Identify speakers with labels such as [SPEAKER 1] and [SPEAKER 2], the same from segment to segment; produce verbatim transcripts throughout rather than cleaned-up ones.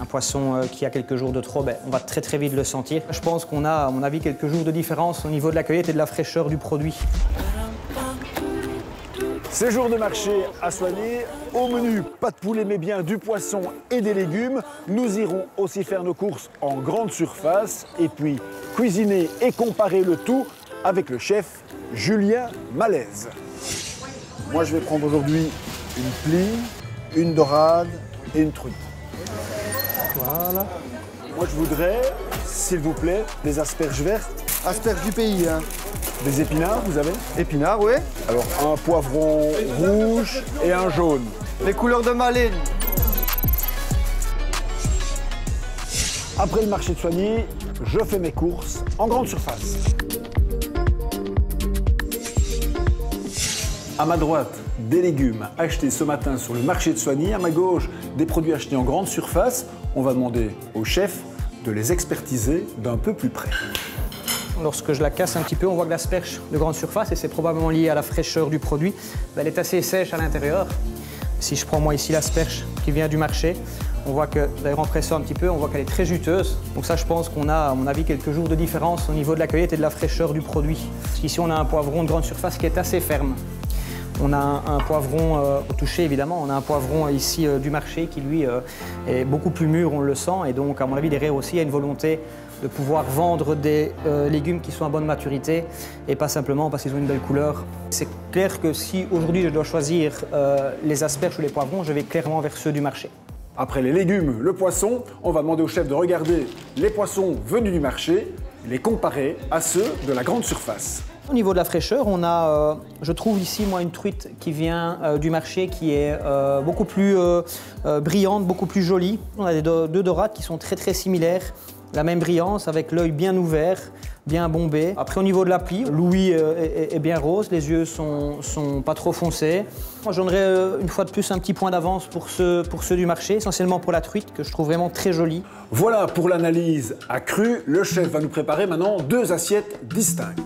[SPEAKER 1] poisson qui a quelques jours de trop, ben, on va très très vite le sentir. Je pense qu'on a, à mon avis, quelques jours de différence au niveau de la cueillette et de la fraîcheur du produit.
[SPEAKER 2] Séjour de marché à Soignies. Au menu, pas de poulet mais bien du poisson et des légumes. Nous irons aussi faire nos courses en grande surface et puis cuisiner et comparer le tout avec le chef Julien Malaise. Moi je vais prendre aujourd'hui une plie, une dorade et une truite.
[SPEAKER 3] Voilà.
[SPEAKER 2] Moi je voudrais, s'il vous plaît, des asperges vertes.
[SPEAKER 3] Asperges du pays, hein.
[SPEAKER 2] Des épinards, vous avez?
[SPEAKER 3] Épinards, oui.
[SPEAKER 2] Alors un poivron rouge et un jaune.
[SPEAKER 3] Les couleurs de Malines.
[SPEAKER 2] Après le marché de Soignies, je fais mes courses en grande surface. À ma droite, des légumes achetés ce matin sur le marché de Soignies. À ma gauche, des produits achetés en grande surface. On va demander au chef de les expertiser d'un peu plus près.
[SPEAKER 1] Lorsque je la casse un petit peu, on voit que l'asperge de grande surface, et c'est probablement lié à la fraîcheur du produit, elle est assez sèche à l'intérieur. Si je prends moi ici l'asperge qui vient du marché, on voit que, d'ailleurs en pressant un petit peu, on voit qu'elle est très juteuse. Donc ça, je pense qu'on a, à mon avis, quelques jours de différence au niveau de la cueillette et de la fraîcheur du produit. Ici, on a un poivron de grande surface qui est assez ferme. On a un, un poivron euh, au toucher, évidemment. On a un poivron ici euh, du marché qui, lui, euh, est beaucoup plus mûr, on le sent. Et donc, à mon avis, derrière aussi, il y a une volonté de pouvoir vendre des euh, légumes qui sont à bonne maturité et pas simplement parce qu'ils ont une belle couleur. C'est clair que si aujourd'hui je dois choisir euh, les asperges ou les poivrons, je vais clairement vers ceux du marché.
[SPEAKER 2] Après les légumes, le poisson, on va demander au chef de regarder les poissons venus du marché et les comparer à ceux de la grande surface.
[SPEAKER 1] Au niveau de la fraîcheur, on a, euh, je trouve ici, moi, une truite qui vient euh, du marché qui est euh, beaucoup plus euh, euh, brillante, beaucoup plus jolie. On a des do deux dorades qui sont très très similaires, la même brillance avec l'œil bien ouvert, bien bombé. Après, au niveau de la plie, l'ouïe euh, est, est bien rose, les yeux sont, sont pas trop foncés. Moi, j'en aurais euh, une fois de plus un petit point d'avance pour ceux, pour ceux du marché, essentiellement pour la truite, que je trouve vraiment très jolie.
[SPEAKER 2] Voilà pour l'analyse à cru. Le chef va nous préparer maintenant deux assiettes distinctes.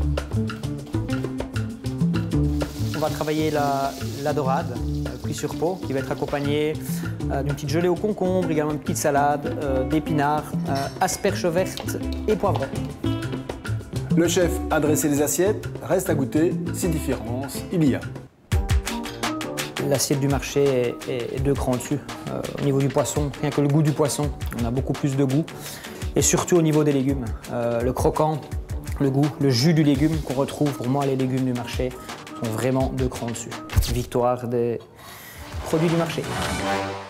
[SPEAKER 1] On va travailler la, la dorade, euh, cuit sur peau, qui va être accompagnée euh, d'une petite gelée au concombre, également une petite salade, euh, d'épinards, euh, asperges vertes et poivrons.
[SPEAKER 2] Le chef a dressé les assiettes, reste à goûter si différence il y a.
[SPEAKER 1] L'assiette du marché est, est, est deux crans dessus. Euh, au niveau du poisson, rien que le goût du poisson, on a beaucoup plus de goût. Et surtout au niveau des légumes, euh, le croquant, le goût, le jus du légume qu'on retrouve, pour moi, les légumes du marché sont vraiment deux crans dessus. Victoire des produits du marché.